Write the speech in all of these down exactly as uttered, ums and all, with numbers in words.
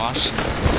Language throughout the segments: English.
washing.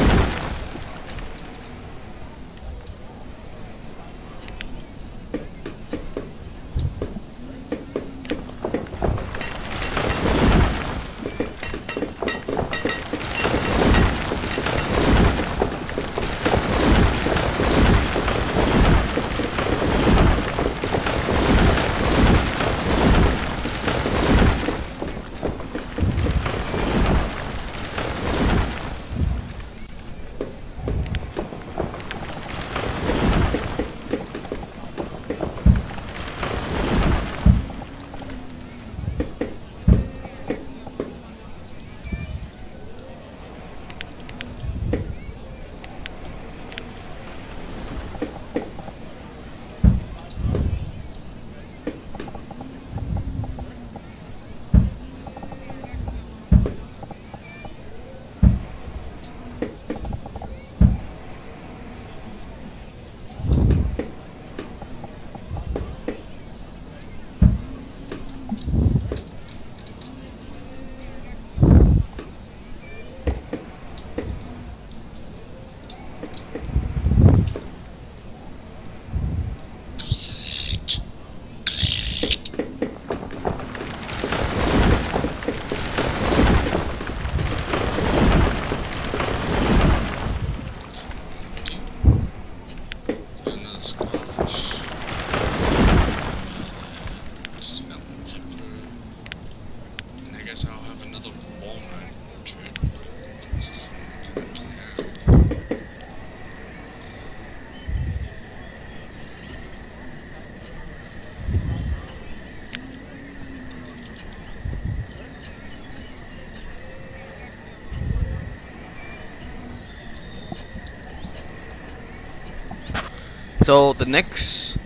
So the next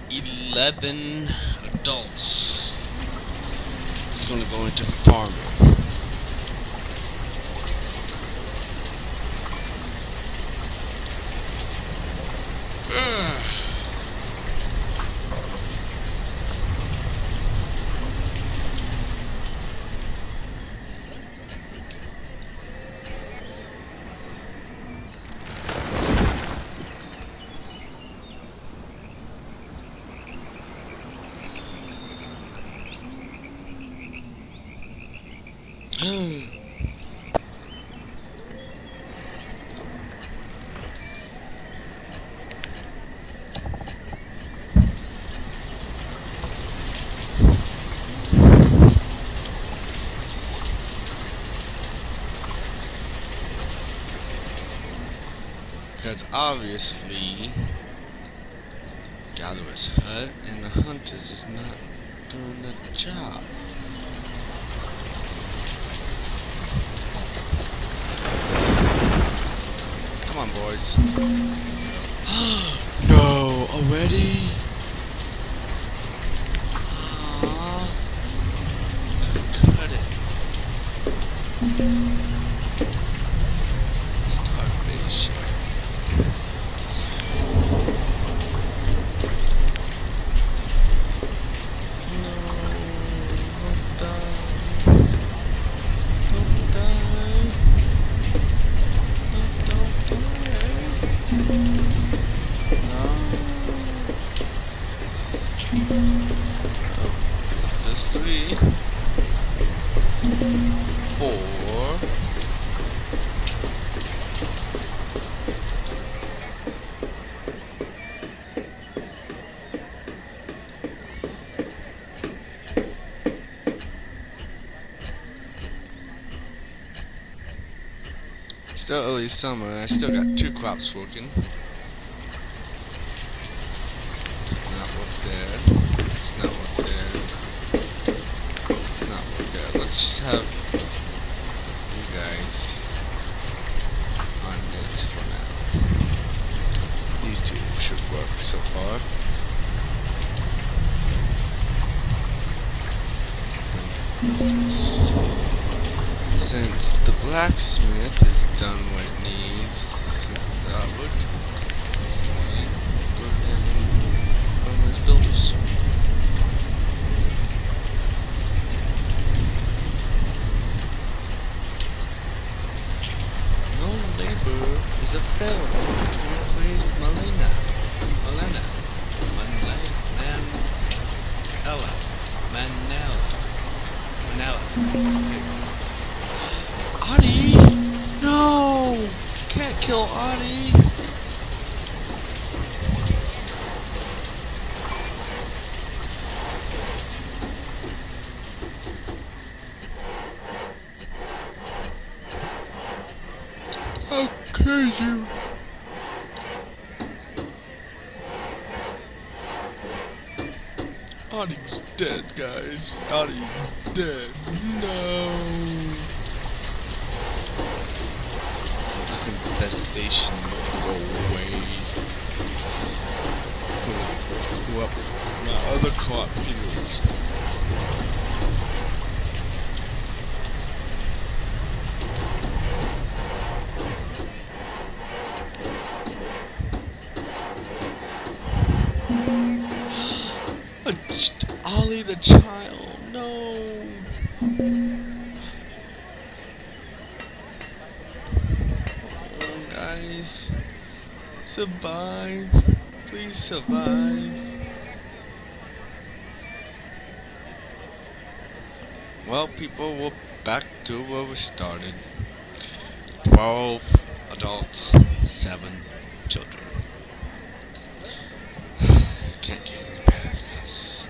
eleven adults is going to go into farming. Because obviously Gatherer's hut and the Hunters is not doing the job. Come on, boys. No, already? Aww. Cut it. Starvation. Three, four, still early summer. I still got two crops working. It's not work there. It's not work there. Let's just have you guys on this for now. These two should work so far. Since the blacksmith has done what it needs, since the wood is going, go ahead and run those builders. is available to replace Malena. Malena. Manela. Manela. Manela. Manela. Audie! No! Can't kill Audie! How could you? Audie's dead, guys. Audie's dead. No. This infestation needs to go away. Let's go up my other cornfields. Ollie the child, no. Oh, guys, survive, please survive. Well, people, we're back to where we started. Twelve adults, seven children. Can't get any better than this.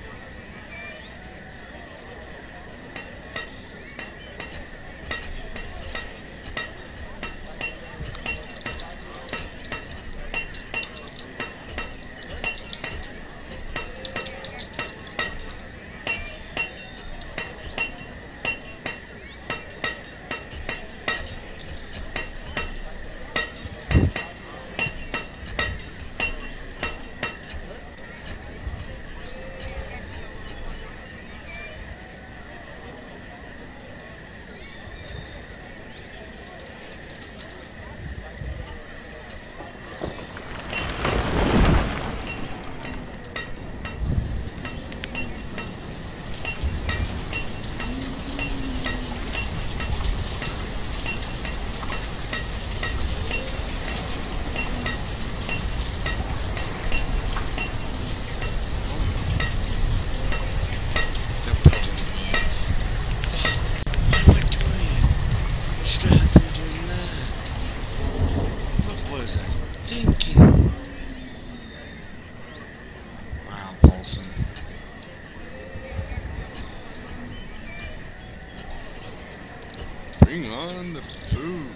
Bring on the food.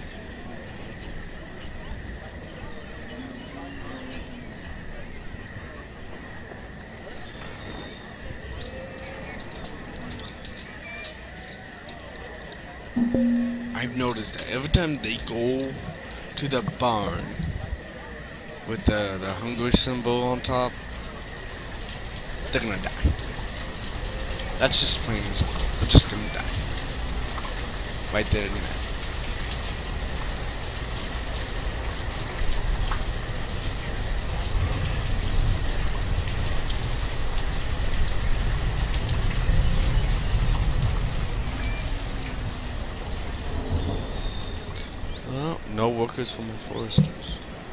I've noticed that every time they go to the barn with the, the hungry symbol on top, they're gonna die. That's just plain and simple. They're just gonna die. Right there in there. Well, no workers for my foresters.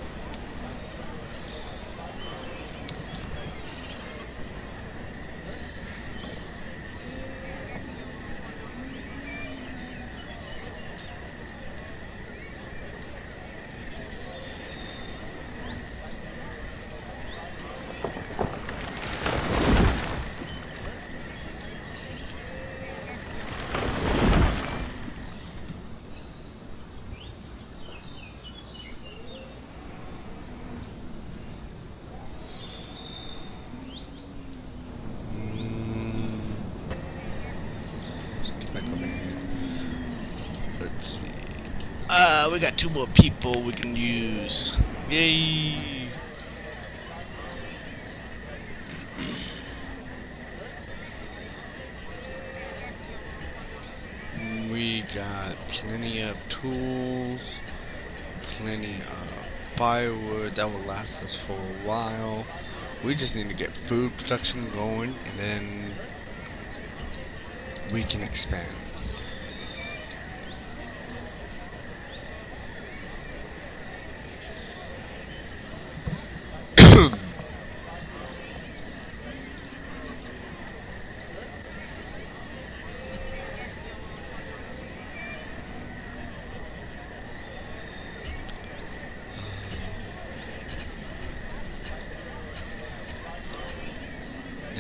Let's see. Uh, we got two more people we can use. Yay! We got plenty of tools, plenty of firewood that will last us for a while. We just need to get food production going, and then we can expand.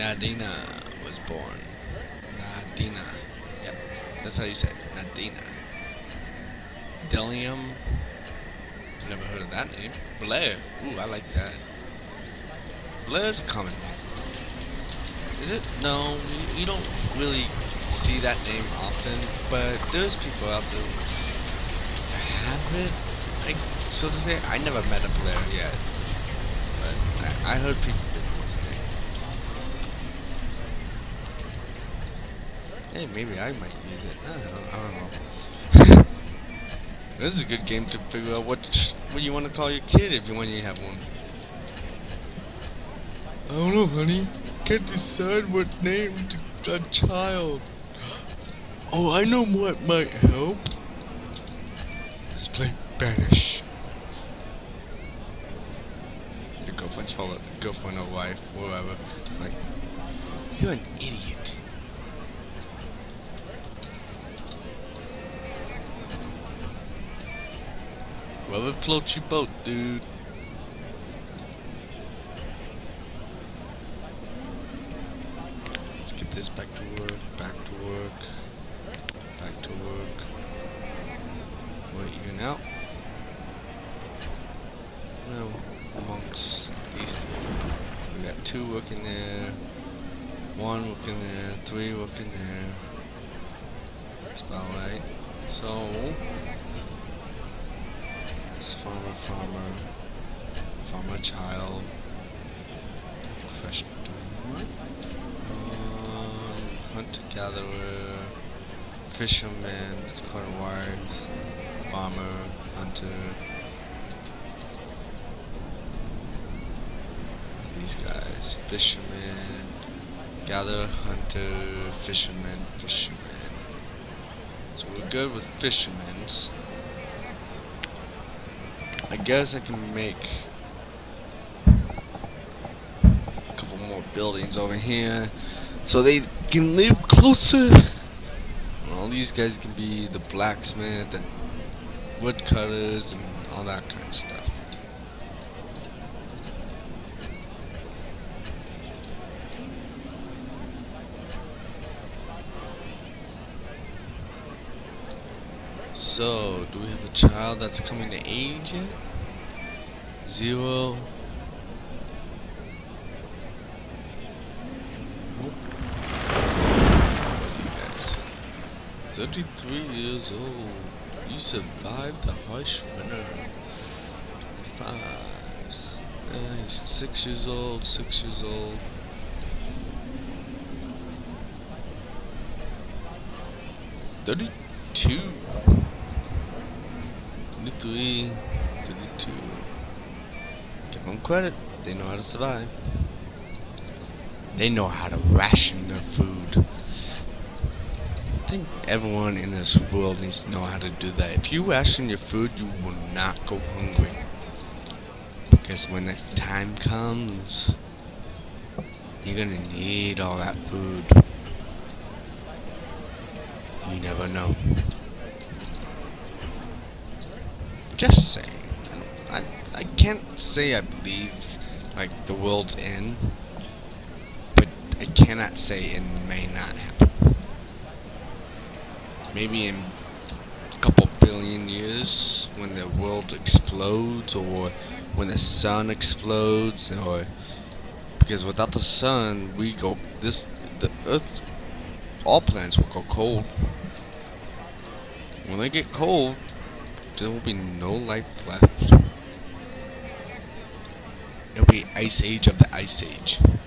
Nadina was born. Nadina. Yep, that's how you say it. Nadina. Delium. Never heard of that name. Blair. Ooh, I like that. Blair's a common name. Is it? No, you don't really see that name often, but there's people out there who have it, like, so to say. I never met a Blair yet, but I, I heard people did this name. Hey, maybe I might use it. I don't know. I don't know. This is a good game to figure out what what you want to call your kid if you want to have one. I don't know, honey. Can't decide what name to a child. Oh, I know what might help. Let's play Banish. Your girlfriend's probably girlfriend or wife, whatever. Like, you're an idiot. Whoever floats your boat, dude. Let's get this back to work, back to work, back to work. Wait, you now? No, amongst these two. We got two working there, one working there, three working there. That's about right. So, it's farmer, farmer, farmer, child, question, um, hunter, gatherer, fisherman, it's called wives, farmer, hunter. These guys, fisherman, gatherer, hunter, fisherman, fisherman. So we're good with fishermen's. I guess I can make a couple more buildings over here so they can live closer. All these guys can be the blacksmith and woodcutters and all that kind of stuff. So, do we have a child that's coming to age yet? Zero. Nope. You guys. thirty-three years old. You survived the harsh winter. Five. Uh, he's six years old. Six years old. Thirty-two. thirty-three, thirty-two. Give them credit. They know how to survive. They know how to ration their food. I think everyone in this world needs to know how to do that. If you ration your food, you will not go hungry. Because when the time comes, you're gonna need all that food. You never know. Just saying. I, I I can't say I believe like the world's end, but I cannot say it may not happen. Maybe in a couple billion years, when the world explodes, or when the sun explodes, or because without the sun, we go this the Earth, all planets will go cold. When they get cold, there will be no life left. It'll be Ice Age of the Ice Age.